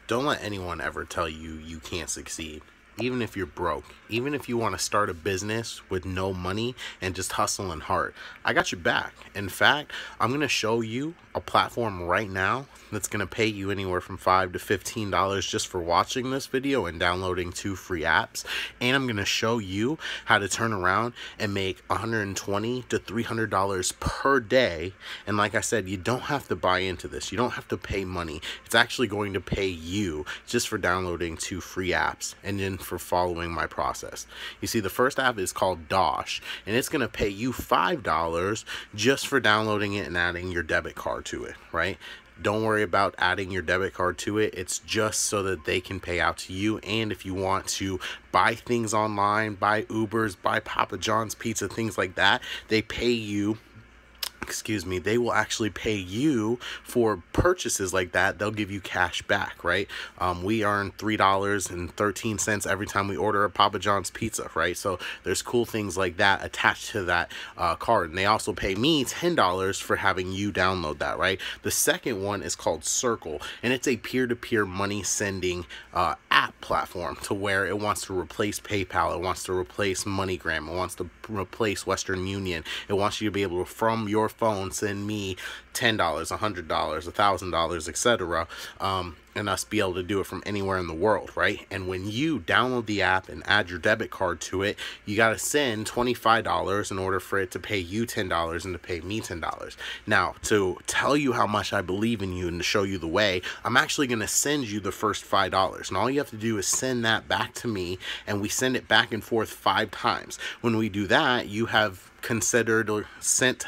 Don't let anyone ever tell you you can't succeed. Even if you're broke, even if you want to start a business with no money and just hustling hard, I got your back. In fact, I'm going to show you a platform right now that's going to pay you anywhere from $5 to $15 just for watching this video and downloading 2 free apps. And I'm going to show you how to turn around and make $120 to $300 per day. And like I said, you don't have to buy into this. You don't have to pay money. It's actually going to pay you just for downloading 2 free apps and then for following my process. You see, the first app is called Dosh, and it's going to pay you $5 just for downloading it and adding your debit card to it, right? Don't worry about adding your debit card to it. It's just so that they can pay out to you. And if you want to buy things online, buy Ubers, buy Papa John's pizza, things like that, they pay you. They will actually pay you for purchases like that. They'll give you cash back, right? We earn $3.13 every time we order a Papa John's pizza, right? So there's cool things like that attached to that card. And they also pay me $10 for having you download that, right? The second one is called Circle, and it's a peer-to-peer money sending app platform to where it wants to replace PayPal, it wants to replace MoneyGram, it wants to replace Western Union. It wants you to be able to, from your phone, send me $10, $100, $1,000, etc. And us be able to do it from anywhere in the world, right? And when you download the app and add your debit card to it, you got to send $25 in order for it to pay you $10 and to pay me $10. Now, to tell you how much I believe in you and to show you the way, I'm actually going to send you the first $5. And all you have to do is send that back to me, and we send it back and forth 5 times. When we do that, you have considered or sent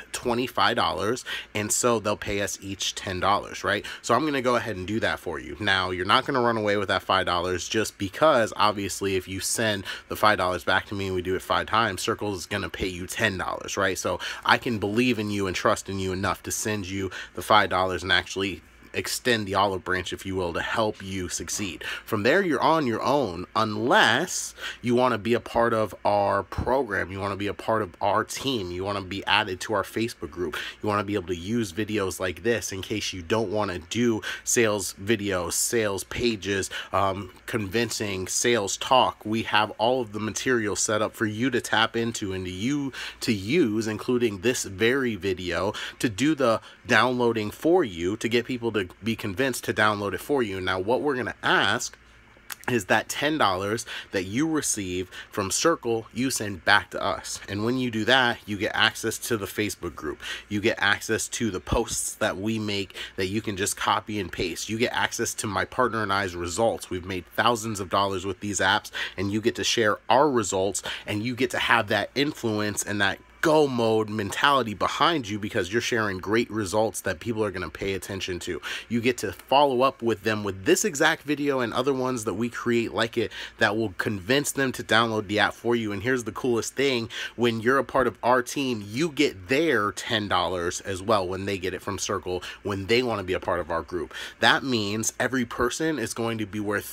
$25, and so they'll pay us each $10, right? So I'm going to go ahead and do that for you. Now, you're not going to run away with that $5 just because, obviously, if you send the $5 back to me and we do it 5 times, Circle is going to pay you $10, right? So I can believe in you and trust in you enough to send you the $5 and actually extend the olive branch, if you will, to help you succeed. From there, you're on your own, unless you want to be a part of our program, you want to be a part of our team, you want to be added to our Facebook group, you want to be able to use videos like this in case you don't want to do sales videos, sales pages, convincing sales talk. We have all of the material set up for you to tap into and to use, including this very video, to do the downloading for you, to get people to be convinced to download it for you. Now, what we're going to ask is that $10 that you receive from Circle, you send back to us. And when you do that, you get access to the Facebook group. You get access to the posts that we make that you can just copy and paste. You get access to my partner and I's results. We've made thousands of dollars with these apps, and you get to share our results, and you get to have that influence and that go mode mentality behind you because you're sharing great results that people are going to pay attention to. You get to follow up with them with this exact video and other ones that we create like it that will convince them to download the app for you. And here's the coolest thing: when you're a part of our team, you get their $10 as well when they get it from Circle, when they want to be a part of our group. That means every person is going to be worth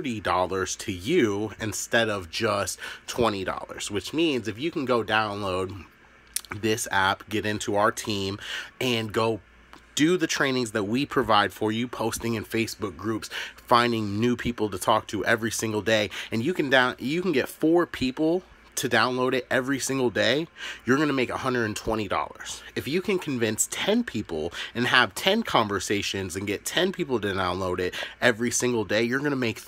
$30 to you instead of just $20, which means if you can go download this app, get into our team, and go do the trainings that we provide for you, posting in Facebook groups, finding new people to talk to every single day, and you can get 4 people to download it every single day, you're going to make $120. If you can convince 10 people and have 10 conversations and get 10 people to download it every single day, you're going to make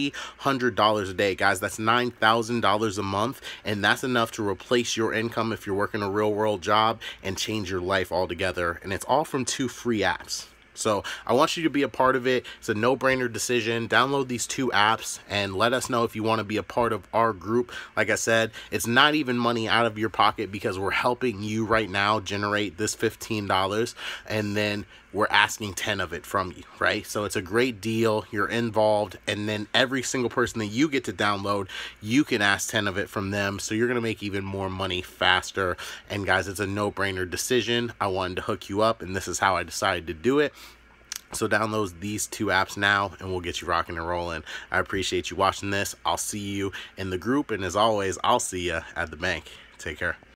$300 a day. Guys, that's $9,000 a month, and that's enough to replace your income if you're working a real world job and change your life altogether. And it's all from 2 free apps. So I want you to be a part of it. It's a no-brainer decision. Download these 2 apps and let us know if you want to be a part of our group. Like I said, it's not even money out of your pocket because we're helping you right now generate this $15, and then we're asking 10 of it from you, right? So it's a great deal. You're involved, and then every single person that you get to download, you can ask 10 of it from them. So you're going to make even more money faster. And guys, it's a no-brainer decision. I wanted to hook you up, and this is how I decided to do it. So download these 2 apps now, and we'll get you rocking and rolling. I appreciate you watching this. I'll see you in the group, and as always, I'll see you at the bank. Take care.